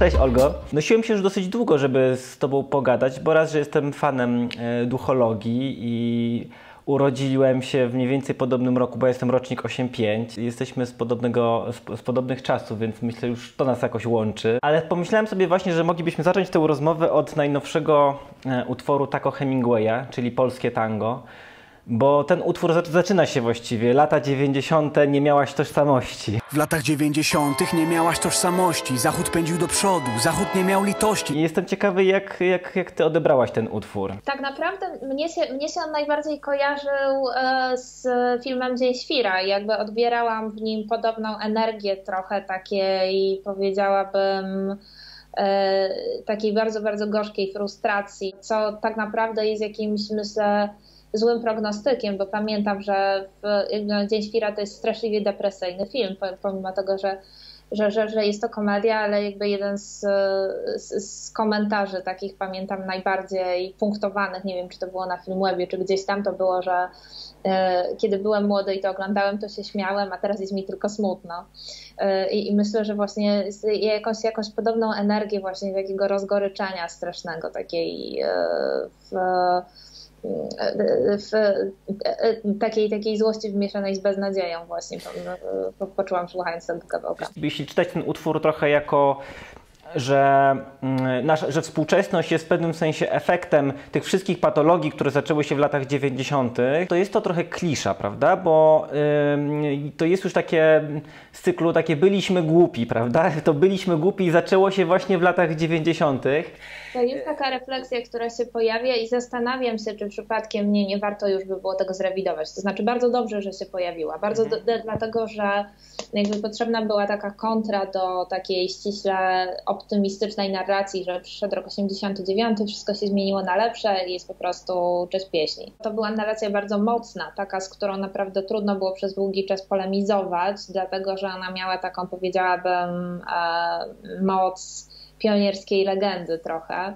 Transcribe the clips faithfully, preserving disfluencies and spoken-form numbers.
Cześć Olgo. Nosiłem się już dosyć długo, żeby z Tobą pogadać, bo raz, że jestem fanem e, duchologii i urodziłem się w mniej więcej podobnym roku, bo ja jestem rocznik osiem pięć. Jesteśmy z, podobnego, z, z podobnych czasów, więc myślę, już to nas jakoś łączy. Ale pomyślałem sobie właśnie, że moglibyśmy zacząć tę rozmowę od najnowszego e, utworu Taco Hemingwaya, czyli Polskie Tango. Bo ten utwór zaczyna się właściwie. Lata dziewięćdziesiąte nie miałaś tożsamości. W latach dziewięćdziesiątych nie miałaś tożsamości. Zachód pędził do przodu, Zachód nie miał litości. I jestem ciekawy, jak, jak, jak ty odebrałaś ten utwór. Tak naprawdę mnie się, mnie się on najbardziej kojarzył e, z filmem Dzień Świra. Jakby odbierałam w nim podobną energię trochę takiej, powiedziałabym, e, takiej bardzo, bardzo gorzkiej frustracji, co tak naprawdę jest jakimś, myślę, złym prognostykiem, bo pamiętam, że w, no, Dzień Świra to jest straszliwie depresyjny film, pomimo tego, że, że, że, że jest to komedia, ale jakby jeden z, z, z komentarzy takich, pamiętam, najbardziej punktowanych, nie wiem, czy to było na Filmwebie, czy gdzieś tam, to było, że e, kiedy byłem młody i to oglądałem, to się śmiałem, a teraz jest mi tylko smutno. E, i, I myślę, że właśnie jakąś, jakąś podobną energię właśnie takiego rozgoryczenia strasznego, takiej e, w, w takiej, takiej złości wymieszanej z beznadzieją właśnie po, po, poczułam, słuchając tego kawałka. Jeśli czytać ten utwór trochę jako, że, nasza, że współczesność jest w pewnym sensie efektem tych wszystkich patologii, które zaczęły się w latach dziewięćdziesiątych, to jest to trochę klisza, prawda? Bo yy, to jest już takie z cyklu takie byliśmy głupi, prawda? To byliśmy głupi i zaczęło się właśnie w latach dziewięćdziesiątych. To jest taka refleksja, która się pojawia i zastanawiam się, czy przypadkiem nie, nie warto już by było tego zrewidować. To znaczy bardzo dobrze, że się pojawiła. Bardzo do, do, dlatego, że jakby potrzebna była taka kontra do takiej ściśle optymistycznej narracji, że przyszedł rok osiemdziesiąty dziewiąty, wszystko się zmieniło na lepsze i jest po prostu cześć pieśni. To była narracja bardzo mocna, taka, z którą naprawdę trudno było przez długi czas polemizować, dlatego, że ona miała taką, powiedziałabym, e, moc pionierskiej legendy trochę,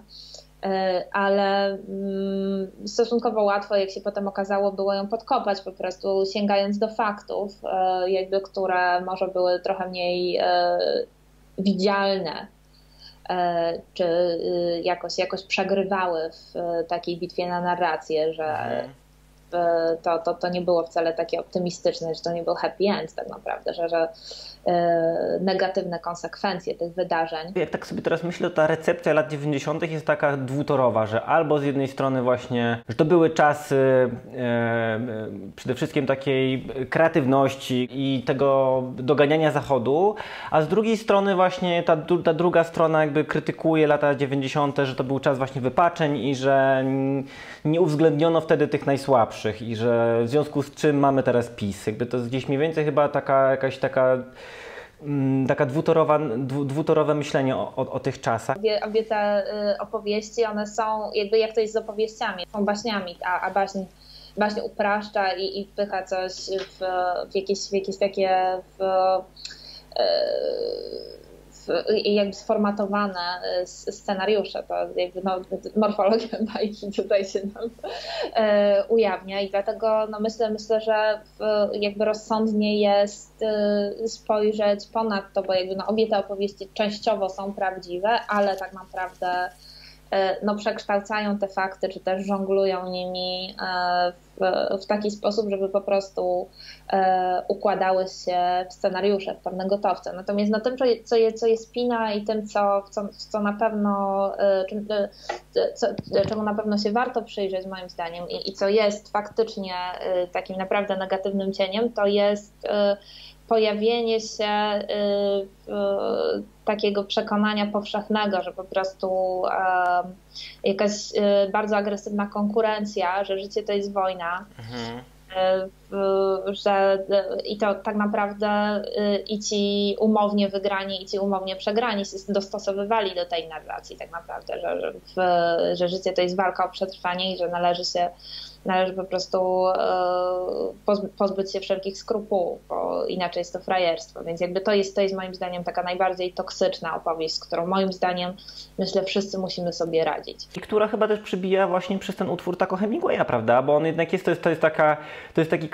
ale stosunkowo łatwo, jak się potem okazało, było ją podkopać po prostu sięgając do faktów, jakby, które może były trochę mniej widzialne, czy jakoś, jakoś przegrywały w takiej bitwie na narrację, że to, to, to nie było wcale takie optymistyczne, że to nie był happy end tak naprawdę, że, że negatywne konsekwencje tych wydarzeń. Jak tak sobie teraz myślę, to ta recepcja lat dziewięćdziesiątych jest taka dwutorowa, że albo z jednej strony właśnie, że to były czasy e, e, przede wszystkim takiej kreatywności i tego doganiania zachodu, a z drugiej strony właśnie ta, ta druga strona jakby krytykuje lata dziewięćdziesiąte, że to był czas właśnie wypaczeń i że nie uwzględniono wtedy tych najsłabszych i że w związku z czym mamy teraz PiS. Jakby to jest gdzieś mniej więcej chyba taka jakaś taka taka dwutorowa, dwu, dwutorowe myślenie o, o, o tych czasach. Obie, obie te y, opowieści, one są jakby jak to jest z opowieściami, są baśniami, a, a baśń, baśń upraszcza i, i wpycha coś w, w, jakieś, w jakieś takie w, y, jakby sformatowane scenariusze, to jakby no, morfologia bajki tutaj się nam e, ujawnia i dlatego no myślę, myślę, że w, jakby rozsądnie jest e, spojrzeć ponad to, bo jakby no, obie te opowieści częściowo są prawdziwe, ale tak naprawdę e, no, przekształcają te fakty, czy też żonglują nimi e, w, w taki sposób, żeby po prostu e, układały się w scenariusze, w pewne gotowce. Natomiast no, tym, co je, co, je, co je spina i tym, co, co, co na pewno, e, czy, co, czemu na pewno się warto przyjrzeć moim zdaniem i, i co jest faktycznie e, takim naprawdę negatywnym cieniem, to jest e, pojawienie się y, y, takiego przekonania powszechnego, że po prostu y, jakaś y, bardzo agresywna konkurencja, że życie to jest wojna, mhm. y, że y, i to tak naprawdę y, i ci umownie wygrani, i ci umownie przegrani się dostosowywali do tej narracji tak naprawdę, że, że, w, że życie to jest walka o przetrwanie i że należy się Należy po prostu pozbyć się wszelkich skrupułów, bo inaczej jest to frajerstwo. Więc jakby to jest, to jest moim zdaniem taka najbardziej toksyczna opowieść, z którą moim zdaniem myślę wszyscy musimy sobie radzić. I która chyba też przybija właśnie przez ten utwór Taco Hemingwaya, prawda? Bo on jednak jest, to jest, to jest, taka, to jest taki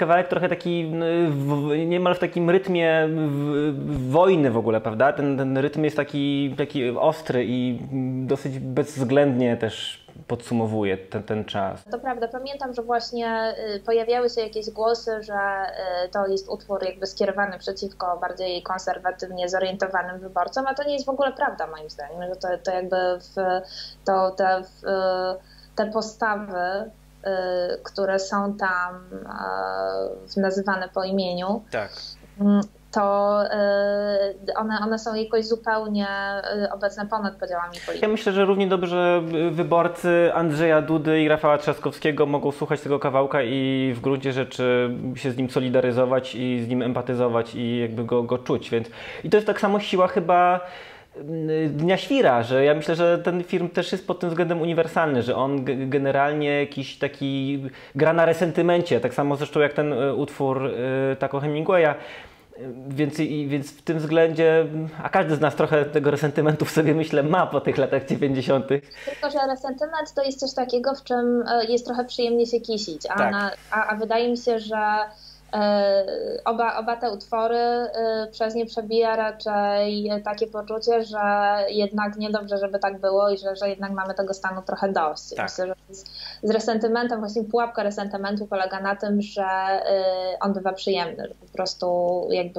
kawałek trochę taki w, niemal w takim rytmie w, wojny w ogóle, prawda? Ten, ten rytm jest taki, taki ostry i dosyć bezwzględnie też podsumowuje ten, ten czas. To prawda, pamiętam, że właśnie pojawiały się jakieś głosy, że to jest utwór jakby skierowany przeciwko bardziej konserwatywnie zorientowanym wyborcom, a to nie jest w ogóle prawda moim zdaniem, że to, to jakby w, to te, w, te postawy, które są tam nazywane po imieniu, tak. to one, one są jakoś zupełnie obecne ponad podziałami politycznymi. Ja myślę, że równie dobrze wyborcy Andrzeja Dudy i Rafała Trzaskowskiego mogą słuchać tego kawałka i w gruncie rzeczy się z nim solidaryzować i z nim empatyzować i jakby go, go czuć. Więc i to jest tak samo siła chyba Dnia Świra, że ja myślę, że ten film też jest pod tym względem uniwersalny, że on generalnie jakiś taki gra na resentymencie, tak samo zresztą jak ten utwór Taco Hemingwaya. Więc, i, więc w tym względzie, a każdy z nas trochę tego resentymentu w sobie, myślę, ma po tych latach dziewięćdziesiątych. Tylko że resentyment to jest coś takiego, w czym jest trochę przyjemnie się kisić, a, tak. na, a, a wydaje mi się, że Oba, oba te utwory przez nie przebija raczej takie poczucie, że jednak niedobrze, żeby tak było i że, że jednak mamy tego stanu trochę dość. Tak. Myślę, że z, z resentymentem, właśnie pułapka resentymentu polega na tym, że on bywa przyjemny, że po prostu jakby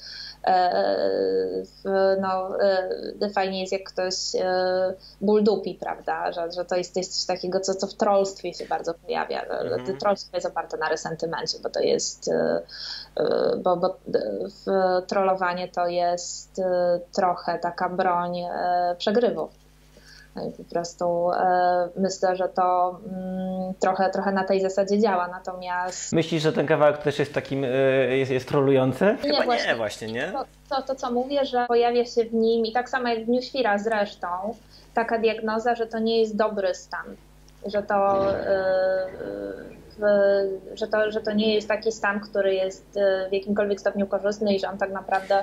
no, fajnie jest, jak ktoś ból dupi, prawda, że, że to jest, to jest coś takiego, co, co w trollstwie się bardzo pojawia. Mm. Trollstwo jest oparte na resentymencie, bo to jest, bo, bo trollowanie to jest trochę taka broń przegrywów. No i po prostu e, myślę, że to mm, trochę, trochę na tej zasadzie działa, natomiast... Myślisz, że ten kawałek też jest takim, y, jest, jest trolujący? Nie, Chyba właśnie, nie, właśnie, nie? To, to, to, co mówię, że pojawia się w nim i tak samo jak w Dniu Świra zresztą, taka diagnoza, że to nie jest dobry stan, że to, y, y, że to, że to nie jest taki stan, który jest w jakimkolwiek stopniu korzystny i że on tak naprawdę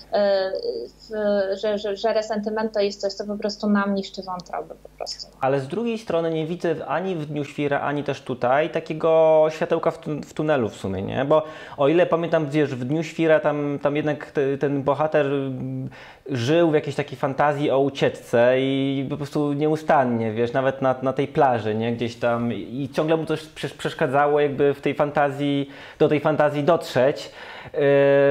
Że, że, że resentyment to jest coś, co po prostu nam niszczy wątroby po prostu. Ale z drugiej strony nie widzę ani w Dniu Świra, ani też tutaj takiego światełka w, tu, w tunelu w sumie, nie? Bo o ile pamiętam, wiesz, w Dniu Świra tam, tam jednak te, ten bohater żył w jakiejś takiej fantazji o ucieczce i po prostu nieustannie, wiesz, nawet na, na tej plaży, nie? Gdzieś tam i ciągle mu coś przeszkadzało jakby w tej fantazji, do tej fantazji dotrzeć. Yy...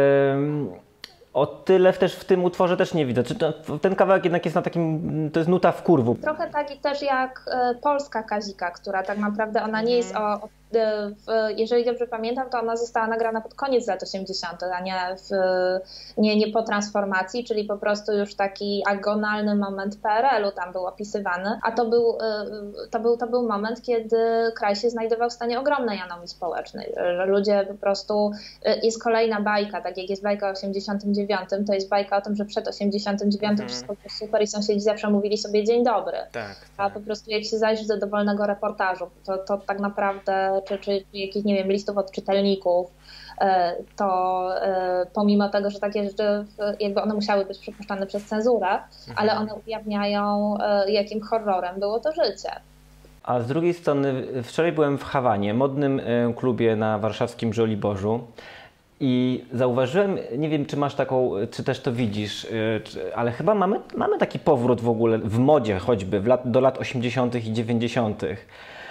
O tyle też w tym utworze też nie widzę. Czy to, ten kawałek jednak jest na takim, to jest nuta w kurwu. Trochę tak i też jak Polska Kazika, która tak naprawdę ona nie jest o, o jeżeli dobrze pamiętam, to ona została nagrana pod koniec lat osiemdziesiątych, a nie, w, nie, nie po transformacji, czyli po prostu już taki agonalny moment P R L u tam był opisywany, a to był, to był, to był moment, kiedy kraj się znajdował w stanie ogromnej anomii społecznej, że ludzie po prostu, jest kolejna bajka, tak jak jest bajka o osiemdziesiątym dziewiątym, to jest bajka o tym, że przed osiemdziesiątym dziewiątym hmm. wszystko było super i sąsiedzi zawsze mówili sobie dzień dobry, tak, tak. A po prostu jak się zajrzy do dowolnego reportażu, to, to tak naprawdę Czy, czy jakichś, nie wiem, listów od czytelników, to pomimo tego, że takie rzeczy jakby one musiały być przepuszczane przez cenzurę, mhm. ale one ujawniają, jakim horrorem było to życie. A z drugiej strony wczoraj byłem w Hawanie, modnym klubie na warszawskim Żoliborzu i zauważyłem, nie wiem czy masz taką, czy też to widzisz, ale chyba mamy, mamy taki powrót w ogóle w modzie choćby w lat, do lat osiemdziesiątych i dziewięćdziesiątych.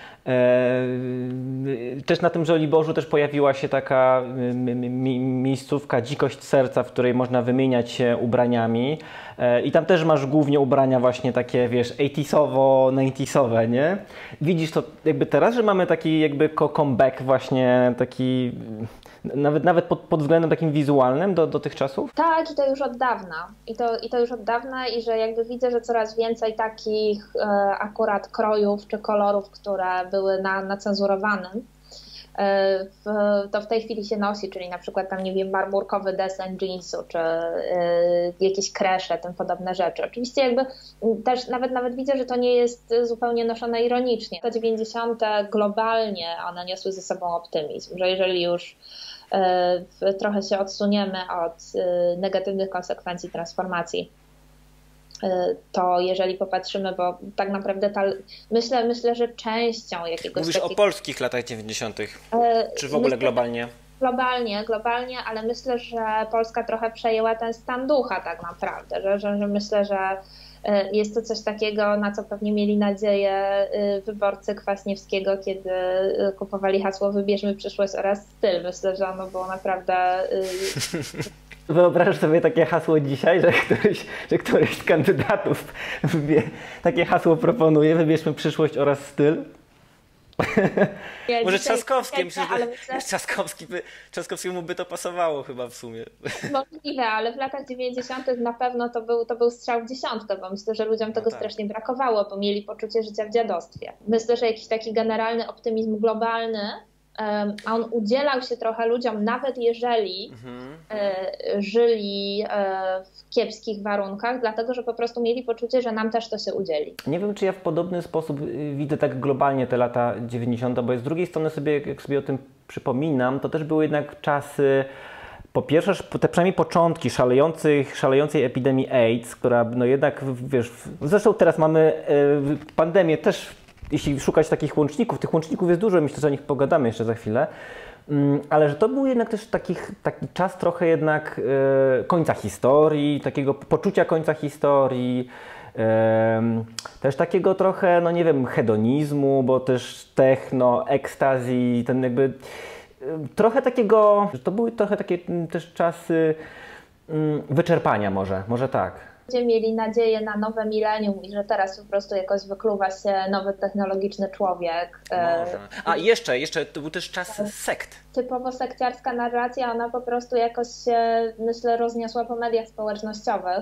Też na tym Żoliborzu też pojawiła się taka miejscówka Dzikość Serca, w której można wymieniać się ubraniami i tam też masz głównie ubrania właśnie takie, wiesz, osiemdziesiątowo, dziewięćdziesiątowe, nie? Widzisz to jakby teraz, że mamy taki jakby comeback właśnie taki nawet, nawet pod, pod względem takim wizualnym do, do tych czasów? Tak, i to już od dawna. I to, i to już od dawna i że jakby widzę, że coraz więcej takich e, akurat krojów czy kolorów, które były na, na cenzurowanym, e, w, to w tej chwili się nosi, czyli na przykład tam, nie wiem, marmurkowy desen jeansu, czy e, jakieś kresze, tym podobne rzeczy. Oczywiście jakby też nawet, nawet widzę, że to nie jest zupełnie noszone ironicznie. Te dziewięćdziesiąte globalnie one niosły ze sobą optymizm, że jeżeli już trochę się odsuniemy od negatywnych konsekwencji transformacji to jeżeli popatrzymy, bo tak naprawdę ta, myślę, myślę, że częścią jakiegoś Mówisz takiego, o polskich latach dziewięćdziesiątych, czy w ogóle myślę, globalnie? Globalnie, globalnie, ale myślę, że Polska trochę przejęła ten stan ducha tak naprawdę, że, że, że myślę, że jest to coś takiego, na co pewnie mieli nadzieję wyborcy Kwaśniewskiego, kiedy kupowali hasło "Wybierzmy przyszłość oraz styl". Myślę, że ono było naprawdę... Wyobrażasz sobie takie hasło dzisiaj, że któryś, że któryś z kandydatów wybie, takie hasło proponuje: "Wybierzmy przyszłość oraz styl"? Ja Może dzisiaj, Trzaskowski, myślę, że ale myślę, Trzaskowski by, Trzaskowskiemu by to pasowało chyba w sumie. Możliwe, ale w latach dziewięćdziesiątych na pewno to był, to był strzał w dziesiątkę, bo myślę, że ludziom tego no tak. strasznie brakowało, bo mieli poczucie życia w dziadostwie. Myślę, że jakiś taki generalny optymizm globalny, a on udzielał się trochę ludziom, nawet jeżeli mhm. żyli w kiepskich warunkach, dlatego że po prostu mieli poczucie, że nam też to się udzieli. Nie wiem, czy ja w podobny sposób widzę tak globalnie te lata dziewięćdziesiąte, bo z drugiej strony sobie, jak sobie o tym przypominam, to też były jednak czasy, po pierwsze, te przynajmniej początki szalejącej, szalejącej epidemii AIDS, która no jednak, wiesz, zresztą teraz mamy pandemię też. Jeśli szukać takich łączników, tych łączników jest dużo, myślę, że o nich pogadamy jeszcze za chwilę, ale że to był jednak też taki, taki czas trochę jednak e, końca historii, takiego poczucia końca historii, e, też takiego trochę, no nie wiem, hedonizmu, bo też techno, ekstazji, ten jakby e, trochę takiego, to były trochę takie też czasy mm, wyczerpania może, może tak. Ludzie mieli nadzieję na nowe milenium i że teraz po prostu jakoś wykluwa się nowy technologiczny człowiek. Może. A jeszcze, jeszcze to był też czas sekt. Typowo sekciarska narracja, ona po prostu jakoś się, myślę, rozniosła po mediach społecznościowych.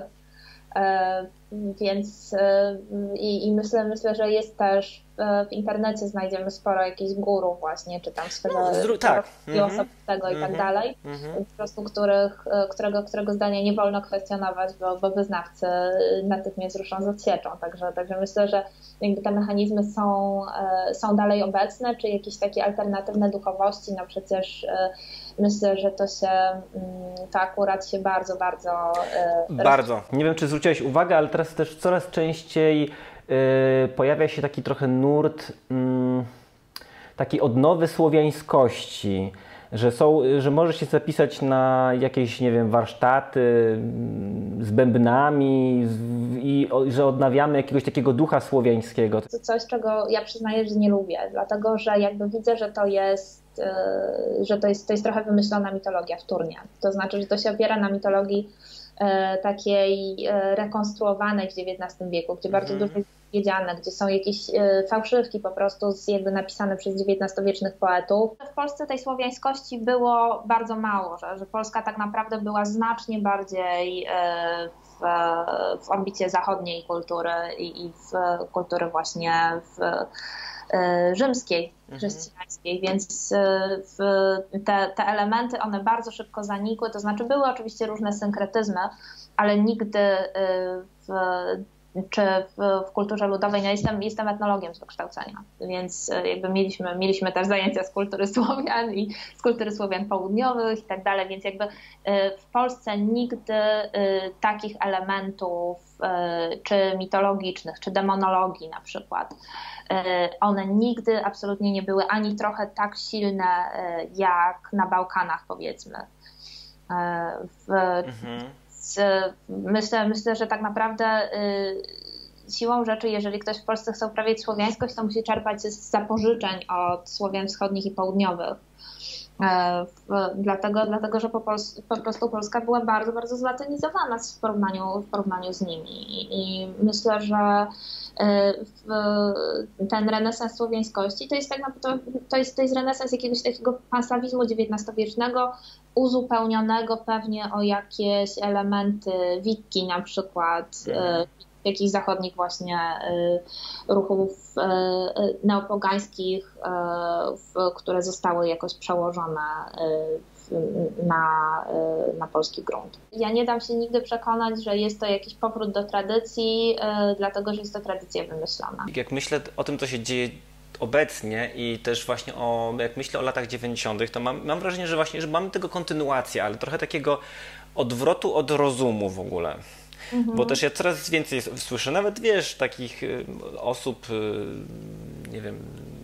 Więc i, i myślę, myślę, że jest też w internecie znajdziemy sporo jakichś górów właśnie, czy tam swego no, tak. osobistego mm-hmm. i tak dalej, mm-hmm. po prostu których, którego, którego zdania nie wolno kwestionować, bo, bo wyznawcy natychmiast ruszą z odsieczą. Także, także myślę, że jakby te mechanizmy są, są dalej obecne, czy jakieś takie alternatywne duchowości, no przecież myślę, że to się, to akurat się bardzo, bardzo... Bardzo. Nie wiem, czy zwróciłeś uwagę, ale teraz też coraz częściej yy, pojawia się taki trochę nurt yy, takiej odnowy słowiańskości, że, są, że możesz się zapisać na jakieś, nie wiem, warsztaty z bębnami z, i o, że odnawiamy jakiegoś takiego ducha słowiańskiego. To coś, czego ja przyznaję, że nie lubię, dlatego że jakby widzę, że to jest że to jest, to jest trochę wymyślona mitologia wtórnie. To znaczy, że to się opiera na mitologii e, takiej e, rekonstruowanej w dziewiętnastym wieku, gdzie bardzo mm. dużo jest wiedziane, gdzie są jakieś e, fałszywki po prostu z, jakby napisane przez dziewiętnastowiecznych poetów. W Polsce tej słowiańskości było bardzo mało, że, że Polska tak naprawdę była znacznie bardziej e, w, w orbicie zachodniej kultury i, i w kultury właśnie w rzymskiej, chrześcijańskiej, więc w te, te elementy, one bardzo szybko zanikły, to znaczy były oczywiście różne synkretyzmy, ale nigdy w, czy w, w kulturze ludowej, no jestem, jestem etnologiem z wykształcenia, więc jakby mieliśmy, mieliśmy też zajęcia z kultury Słowian i z kultury Słowian południowych i tak dalej, więc jakby w Polsce nigdy takich elementów czy mitologicznych, czy demonologii na przykład, one nigdy absolutnie nie były ani trochę tak silne jak na Bałkanach, powiedzmy. W, mhm. z, myślę, myślę, że tak naprawdę siłą rzeczy, jeżeli ktoś w Polsce chce uprawiać słowiańskość, to musi czerpać z zapożyczeń od Słowian wschodnich i południowych. Dlatego, dlatego że po, Pols- po prostu Polska była bardzo, bardzo zlatynizowana w porównaniu, w porównaniu z nimi. I, i myślę, że w, ten renesans słowiańskości to jest, tak naprawdę, to, jest, to jest renesans jakiegoś takiego panslawizmu dziewiętnastowiecznego, uzupełnionego pewnie o jakieś elementy wikki na przykład, jakichś zachodnich właśnie ruchów neopogańskich, które zostały jakoś przełożone na, na polski grunt. Ja nie dam się nigdy przekonać, że jest to jakiś powrót do tradycji, dlatego że jest to tradycja wymyślona. Jak myślę o tym, co się dzieje obecnie i też właśnie o, jak myślę o latach dziewięćdziesiątych, to mam, mam wrażenie, że właśnie, że mamy tego kontynuację, ale trochę takiego odwrotu od rozumu w ogóle. Mhm. Bo też ja coraz więcej słyszę, nawet wiesz, takich osób, nie wiem,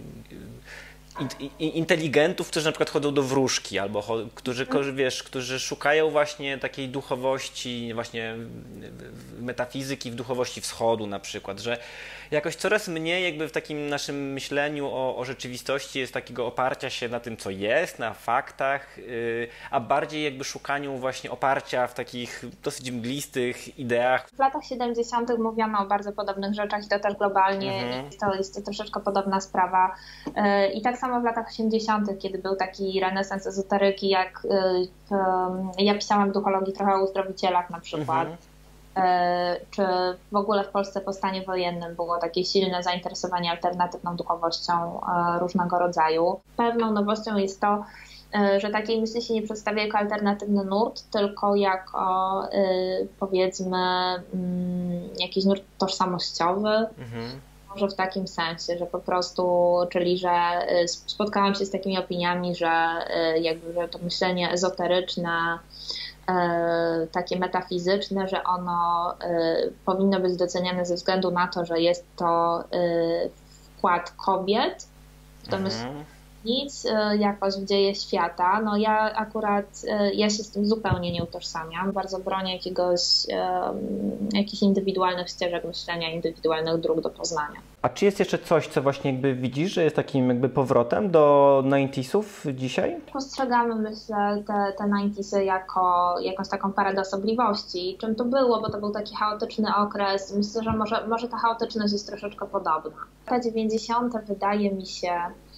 inteligentów, którzy na przykład chodzą do wróżki, albo którzy, wiesz, którzy szukają właśnie takiej duchowości, właśnie metafizyki w duchowości wschodu na przykład, że jakoś coraz mniej jakby w takim naszym myśleniu o, o rzeczywistości jest takiego oparcia się na tym, co jest, na faktach, yy, a bardziej jakby szukaniu właśnie oparcia w takich dosyć mglistych ideach. W latach siedemdziesiątych mówiono o bardzo podobnych rzeczach i to też globalnie mhm. jest, to, jest to troszeczkę podobna sprawa. Yy, I tak samo w latach osiemdziesiątych, kiedy był taki renesans ezoteryki, jak yy, yy, ja pisałam w duchologii trochę o uzdrowicielach na przykład. Mhm. Czy w ogóle w Polsce po stanie wojennym było takie silne zainteresowanie alternatywną duchowością różnego rodzaju. Pewną nowością jest to, że takiej myśli się nie przedstawia jako alternatywny nurt, tylko jako powiedzmy jakiś nurt tożsamościowy. Mhm. Może w takim sensie, że po prostu, czyli że spotkałam się z takimi opiniami, że jakby że to myślenie ezoteryczne, takie metafizyczne, że ono powinno być doceniane ze względu na to, że jest to wkład kobiet w to myślenie, nic jakoś w dzieje świata. No ja akurat, ja się z tym zupełnie nie utożsamiam. Bardzo bronię jakiegoś, jakichś indywidualnych ścieżek myślenia, indywidualnych dróg do poznania. A czy jest jeszcze coś, co właśnie jakby widzisz, że jest takim jakby powrotem do dziewięćdziesiątych dzisiaj? Postrzegamy, myślę, te, te dziewięćdziesiąte jako jakąś taką parę osobliwości. Czym to było, bo to był taki chaotyczny okres. Myślę, że może, może ta chaotyczność jest troszeczkę podobna. Lata dziewięćdziesiąte wydaje mi się,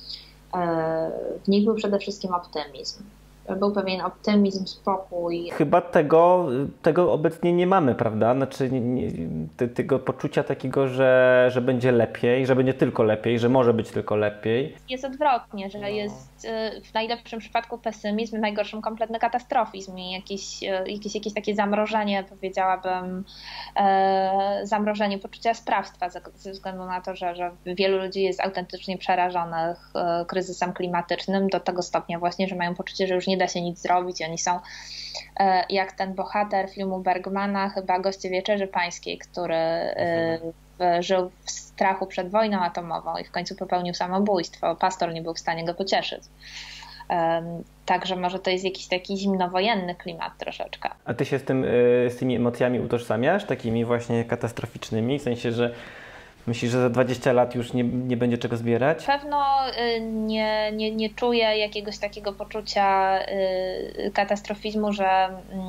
w nich był przede wszystkim optymizm. Był pewien optymizm, spokój. Chyba tego, tego obecnie nie mamy, prawda? Znaczy nie, nie, te, tego poczucia takiego, że, że będzie lepiej, że będzie tylko lepiej, że może być tylko lepiej. Jest odwrotnie, że no. jest w najlepszym przypadku pesymizm, w najgorszym kompletny katastrofizm i jakieś, jakieś, jakieś takie zamrożenie, powiedziałabym, e, zamrożenie poczucia sprawstwa ze, ze względu na to, że, że wielu ludzi jest autentycznie przerażonych e, kryzysem klimatycznym do tego stopnia właśnie, że mają poczucie, że już nie da się nic zrobić. Oni są e, jak ten bohater filmu Bergmana, chyba Goście Wieczerzy Pańskiej, który e, w, żył w strachu przed wojną atomową i w końcu popełnił samobójstwo. Pastor nie był w stanie go pocieszyć. E, także może to jest jakiś taki zimnowojenny klimat troszeczkę. A ty się z, tym, z tymi emocjami utożsamiasz? Takimi właśnie katastroficznymi? W sensie, że myślisz, że za dwadzieścia lat już nie, nie będzie czego zbierać? Pewno nie, nie, nie czuję jakiegoś takiego poczucia katastrofizmu, że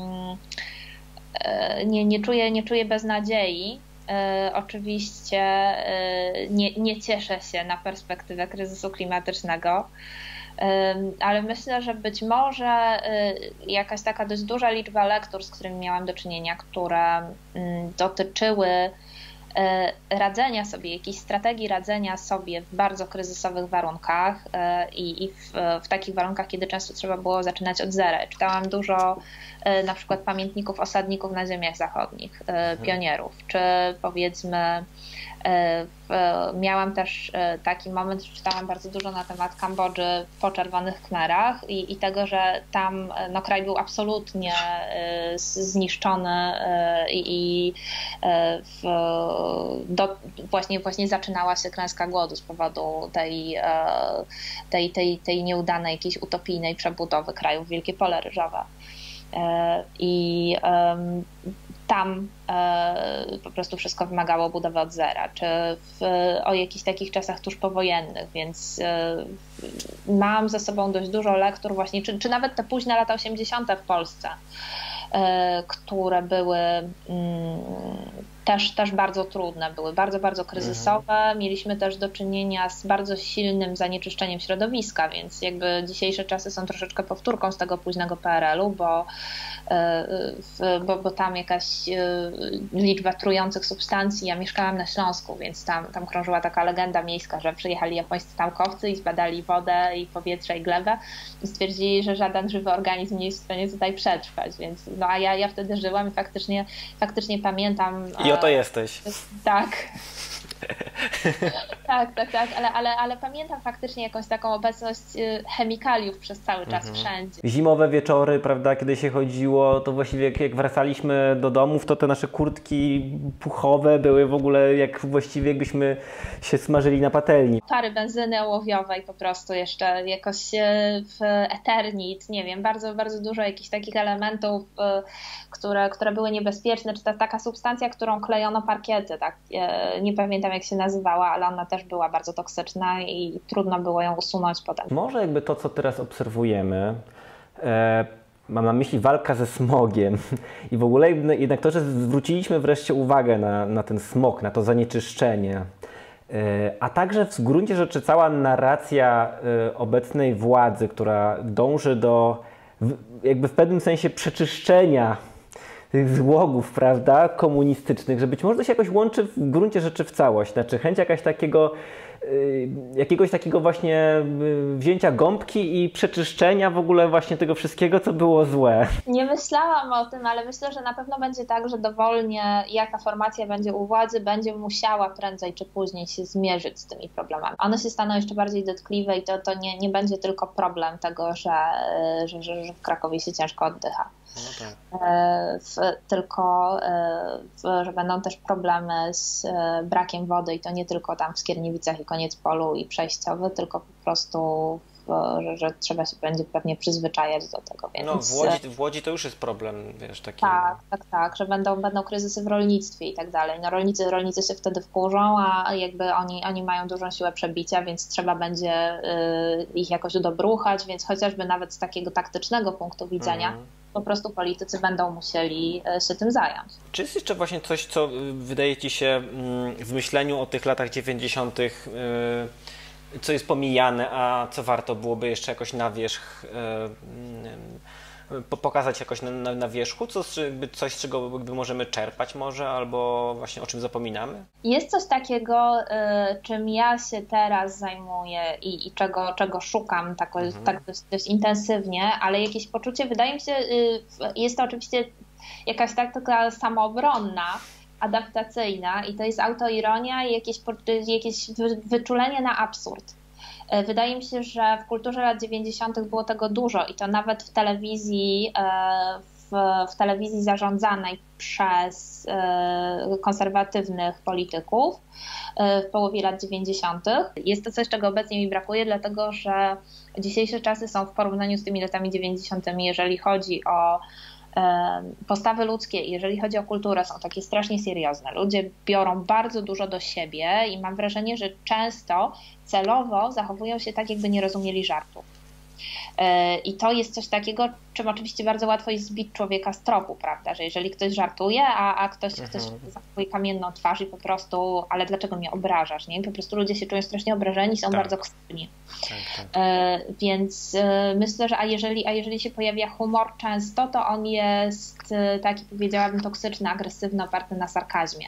nie, nie, czuję, nie czuję beznadziei. Oczywiście nie, nie cieszę się na perspektywę kryzysu klimatycznego, ale myślę, że być może jakaś taka dość duża liczba lektur, z którymi miałam do czynienia, które dotyczyły radzenia sobie, jakiejś strategii radzenia sobie w bardzo kryzysowych warunkach i, i w, w takich warunkach, kiedy często trzeba było zaczynać od zera. Czytałam dużo na przykład pamiętników osadników na ziemiach zachodnich, pionierów, czy powiedzmy miałam też taki moment, że czytałam bardzo dużo na temat Kambodży po czerwonych khmerach i, i tego, że tam no, kraj był absolutnie zniszczony i, i w, do, właśnie, właśnie zaczynała się klęska głodu z powodu tej, tej, tej, tej nieudanej jakiejś utopijnej przebudowy krajów, Wielkie Pole Ryżowe. I tam e, po prostu wszystko wymagało budowy od zera, czy w, o jakichś takich czasach tuż powojennych, więc e, mam ze sobą dość dużo lektur właśnie, czy, czy nawet te późne lata osiemdziesiąte w Polsce, e, które były mm, też, też bardzo trudne, były bardzo, bardzo kryzysowe. Mieliśmy też do czynienia z bardzo silnym zanieczyszczeniem środowiska, więc jakby dzisiejsze czasy są troszeczkę powtórką z tego późnego P R L-u, bo Bo, bo tam jakaś liczba trujących substancji. Ja mieszkałam na Śląsku, więc tam, tam krążyła taka legenda miejska, że przyjechali japońscy naukowcy i zbadali wodę i powietrze i glebę i stwierdzili, że żaden żywy organizm nie jest w stanie tutaj przetrwać, więc no a ja, ja wtedy żyłam i faktycznie, faktycznie pamiętam. I oto jesteś. Tak. Tak, tak, tak, ale, ale, ale pamiętam faktycznie jakąś taką obecność chemikaliów przez cały czas mhm. wszędzie. Zimowe wieczory, prawda, kiedy się chodziło, to właściwie jak, jak wracaliśmy do domów, to te nasze kurtki puchowe były w ogóle jak właściwie jakbyśmy się smażyli na patelni. Pary benzyny ołowiowej po prostu jeszcze jakoś w Eternit, nie wiem, bardzo, bardzo dużo jakichś takich elementów, które, które były niebezpieczne, czy to taka substancja, którą klejono parkiety, tak, nie pamiętam jak się nazywała, ale ona też była bardzo toksyczna i trudno było ją usunąć potem. Może jakby to, co teraz obserwujemy, e, mam na myśli walka ze smogiem i w ogóle jednak to, że zwróciliśmy wreszcie uwagę na, na ten smog, na to zanieczyszczenie, e, a także w gruncie rzeczy cała narracja e, obecnej władzy, która dąży do w, jakby w pewnym sensie przeczyszczenia tych złogów, prawda, komunistycznych, że być może to się jakoś łączy w gruncie rzeczy w całość. Znaczy chęć jakaś takiego, y, jakiegoś takiego właśnie y, wzięcia gąbki i przeczyszczenia w ogóle właśnie tego wszystkiego, co było złe. Nie myślałam o tym, ale myślę, że na pewno będzie tak, że dowolnie jaka formacja będzie u władzy, będzie musiała prędzej czy później się zmierzyć z tymi problemami. One się staną jeszcze bardziej dotkliwe i to, to nie, nie będzie tylko problem tego, że, że, że, że w Krakowie się ciężko oddycha. No tak. w, tylko, w, że będą też problemy z brakiem wody i to nie tylko tam w Skierniewicach i Koniec-Polu i Przejściowy, tylko po prostu w, że, że trzeba się będzie pewnie przyzwyczajać do tego. Więc... No w Łodzi, w Łodzi to już jest problem, wiesz, taki... Tak, tak, tak, że będą, będą kryzysy w rolnictwie i tak dalej. No rolnicy, rolnicy się wtedy wkurzą, a jakby oni, oni mają dużą siłę przebicia, więc trzeba będzie y, ich jakoś udobruchać, więc chociażby nawet z takiego taktycznego punktu widzenia mm. po prostu politycy będą musieli się tym zająć. Czy jest jeszcze właśnie coś, co wydaje Ci się w myśleniu o tych latach dziewięćdziesiątych, co jest pomijane, a co warto byłoby jeszcze jakoś na wierzch pokazać jakoś na, na, na wierzchu? Co, coś, z czego jakby możemy czerpać może, albo właśnie o czym zapominamy? Jest coś takiego, y, czym ja się teraz zajmuję i, i czego, czego szukam tak, mhm. tak dość, dość intensywnie, ale jakieś poczucie, wydaje mi się, y, jest to oczywiście jakaś taka samoobronna, adaptacyjna i to jest autoironia i jakieś, jakieś wyczulenie na absurd. Wydaje mi się, że w kulturze lat dziewięćdziesiątych było tego dużo i to nawet w telewizji, w, w telewizji zarządzanej przez konserwatywnych polityków w połowie lat dziewięćdziesiątych. Jest to coś, czego obecnie mi brakuje, dlatego że dzisiejsze czasy są w porównaniu z tymi latami dziewięćdziesiątymi, jeżeli chodzi o postawy ludzkie i jeżeli chodzi o kulturę, są takie strasznie seriozne. Ludzie biorą bardzo dużo do siebie i mam wrażenie, że często celowo zachowują się tak, jakby nie rozumieli żartów. I to jest coś takiego, czym oczywiście bardzo łatwo jest zbić człowieka z tropu, prawda, że jeżeli ktoś żartuje, a, a ktoś, ktoś zachowuje kamienną twarz i po prostu, ale dlaczego mnie obrażasz, nie? Po prostu ludzie się czują strasznie obrażeni, są tak. bardzo krzywni. Tak, tak. E, więc e, myślę, że a jeżeli, a jeżeli się pojawia humor często, to on jest taki, powiedziałabym, toksyczny, agresywny, oparty na sarkazmie.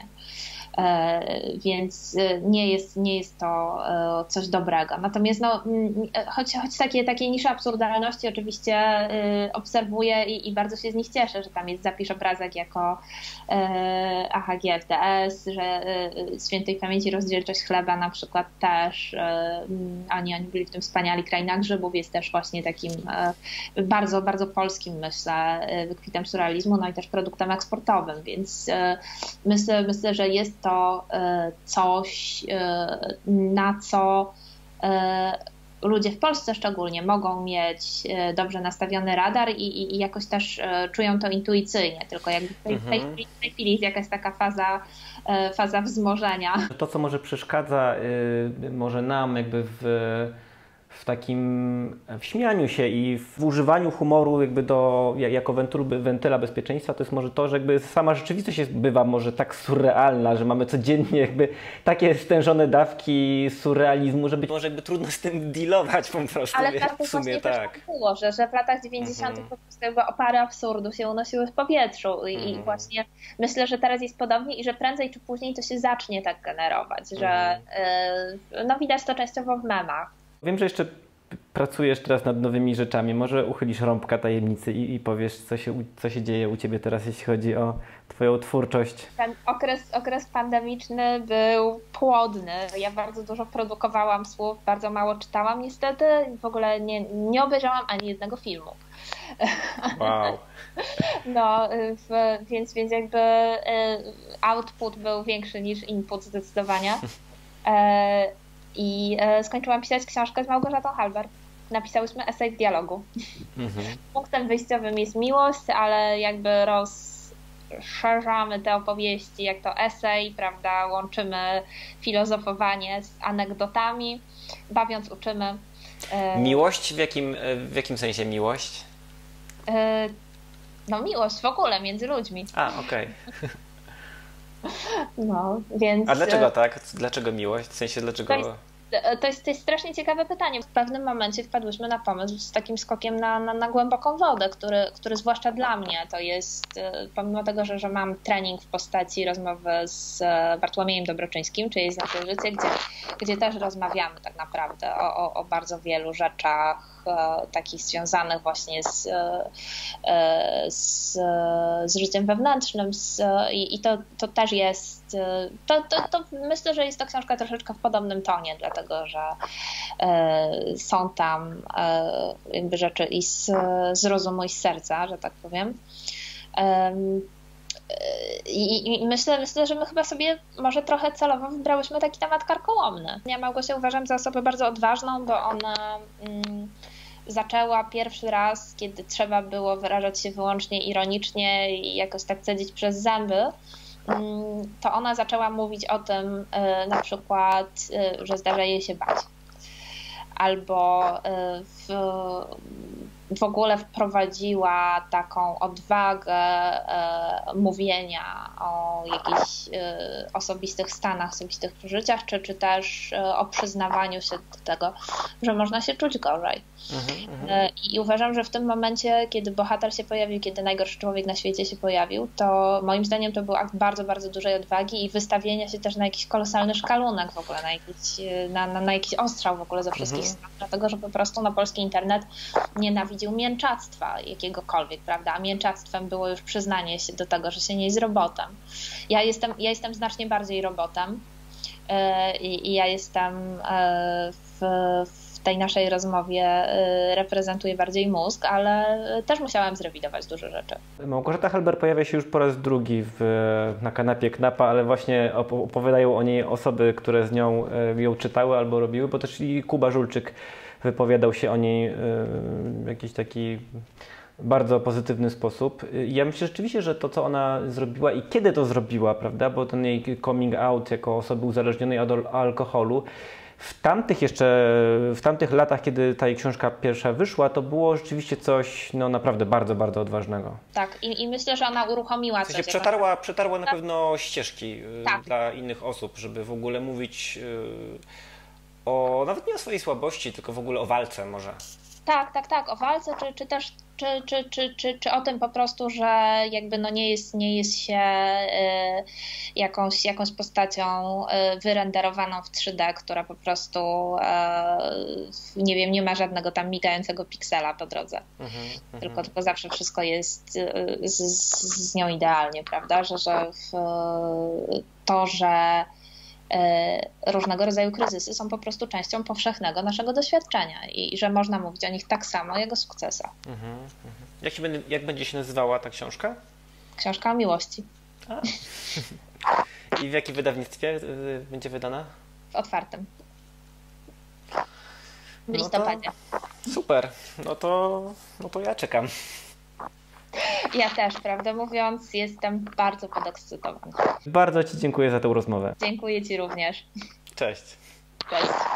Więc nie jest, nie jest to coś dobrego. Natomiast no, choć, choć takie, takie nisze absurdalności oczywiście obserwuję i, i bardzo się z nich cieszę, że tam jest Zapisz obrazek jako A H G F D S, że świętej pamięci Rozdzielczość chleba na przykład też, oni, oni byli w tym wspaniali, Kraina grzybów jest też właśnie takim bardzo, bardzo polskim, myślę, wykwitem surrealizmu, no i też produktem eksportowym, więc myślę, myślę, że jest to to coś, na co ludzie w Polsce szczególnie mogą mieć dobrze nastawiony radar i, i, i jakoś też czują to intuicyjnie, tylko jakby w tej, mhm. w tej, chwili, w tej chwili jest jakaś taka faza, faza wzmożenia. To, co może przeszkadza może nam jakby w w takim w śmianiu się i w używaniu humoru jakby do, jako wentyla bezpieczeństwa, to jest może to, że jakby sama rzeczywistość jest, bywa może tak surrealna, że mamy codziennie jakby takie stężone dawki surrealizmu, że być może jakby trudno z tym dealować po prostu. Ale tak w sumie tak. też było, że, że w latach dziewięćdziesiątych mm-hmm. po prostu jakby opary absurdu się unosiły w powietrzu i, mm-hmm. i właśnie myślę, że teraz jest podobnie i że prędzej czy później to się zacznie tak generować, że mm-hmm. y, no widać to częściowo w memach. Wiem, że jeszcze pracujesz teraz nad nowymi rzeczami. Może uchylisz rąbka tajemnicy i, i powiesz, co się, co się dzieje u Ciebie teraz, jeśli chodzi o Twoją twórczość. Ten okres, okres pandemiczny był płodny. Ja bardzo dużo produkowałam słów, bardzo mało czytałam niestety. W ogóle nie, nie obejrzałam ani jednego filmu. Wow. No, w, więc, więc jakby output był większy niż input zdecydowanie. I skończyłam pisać książkę z Małgorzatą Halber. Napisałyśmy esej w dialogu. Mhm. Punktem wyjściowym jest miłość, ale jakby rozszerzamy te opowieści jak to esej, prawda? Łączymy filozofowanie z anegdotami, bawiąc uczymy. Miłość? W jakim, w jakim sensie miłość? No miłość w ogóle między ludźmi. A, okej. Okay. No, więc... A dlaczego tak? Dlaczego miłość? W sensie dlaczego... To jest, to jest, to jest strasznie ciekawe pytanie. W pewnym momencie wpadłyśmy na pomysł z takim skokiem na, na, na głęboką wodę, który, który zwłaszcza dla mnie to jest, pomimo tego, że, że mam trening w postaci rozmowy z Bartłomiejem Dobroczyńskim, czyli z Nasze Życie, gdzie, gdzie też rozmawiamy tak naprawdę o, o, o bardzo wielu rzeczach takich związanych właśnie z, z, z życiem wewnętrznym z, i, i to, to też jest, to, to, to myślę, że jest to książka troszeczkę w podobnym tonie, dlatego że są tam jakby rzeczy i z, z rozumu i z serca, że tak powiem. I, I myślę, myślę, że my chyba sobie może trochę celowo wybrałyśmy taki temat karkołomny. Ja Małgosię uważam za osobę bardzo odważną, bo ona mm, zaczęła pierwszy raz, kiedy trzeba było wyrażać się wyłącznie ironicznie i jakoś tak cedzić przez zęby, mm, to ona zaczęła mówić o tym y, na przykład, y, że zdarza jej się bać. Albo y, w, w ogóle wprowadziła taką odwagę e, mówienia o jakichś e, osobistych stanach, osobistych przeżyciach, czy, czy też e, o przyznawaniu się do tego, że można się czuć gorzej. Mhm, e, I uważam, że w tym momencie, kiedy bohater się pojawił, kiedy najgorszy człowiek na świecie się pojawił, to moim zdaniem to był akt bardzo, bardzo dużej odwagi i wystawienia się też na jakiś kolosalny szkalunek w ogóle, na jakiś, na, na, na jakiś ostrzał w ogóle ze wszystkich mhm. stron, dlatego, że po prostu na polski internet nienawidził mięczactwa jakiegokolwiek, prawda? A mięczactwem było już przyznanie się do tego, że się nie jest robotem. Ja jestem, ja jestem znacznie bardziej robotem i, i ja jestem w, w tej naszej rozmowie reprezentuję bardziej mózg, ale też musiałam zrewidować dużo rzeczy. Małgorzata Halber pojawia się już po raz drugi w, na kanapie Knapa, ale właśnie opowiadają o niej osoby, które z nią ją czytały albo robiły, bo też i Kuba Żulczyk wypowiadał się o niej w jakiś taki bardzo pozytywny sposób. Ja myślę rzeczywiście, że to, co ona zrobiła i kiedy to zrobiła, prawda, bo ten jej coming out jako osoby uzależnionej od alkoholu, w tamtych jeszcze, w tamtych latach, kiedy ta jej książka pierwsza wyszła, to było rzeczywiście coś no naprawdę bardzo, bardzo odważnego. Tak, i, i myślę, że ona uruchomiła w sensie coś. Przetarła, przetarła na pewno ścieżki tak. dla innych osób, żeby w ogóle mówić o, nawet nie o swojej słabości, tylko w ogóle o walce może. Tak, tak, tak, o walce, czy, czy też czy, czy, czy, czy, czy o tym po prostu, że jakby no nie jest, nie jest się y, jakąś, jakąś postacią y, wyrenderowaną w trzy D, która po prostu y, nie wiem, nie ma żadnego tam migającego piksela po drodze. Mm-hmm, tylko, mm-hmm. tylko zawsze wszystko jest y, z, z nią idealnie, prawda? Że, że w, to, że różnego rodzaju kryzysy są po prostu częścią powszechnego naszego doświadczenia i, i że można mówić o nich tak samo jak o sukcesach. Mhm, mhm. Jak, się będzie, jak będzie się nazywała ta książka? Książka o miłości. A. I w jakim wydawnictwie y, będzie wydana? W Otwartym. W no listopadzie. To, super. No to, no to ja czekam. Ja też, prawdę mówiąc, jestem bardzo podekscytowana. Bardzo Ci dziękuję za tę rozmowę. Dziękuję Ci również. Cześć. Cześć.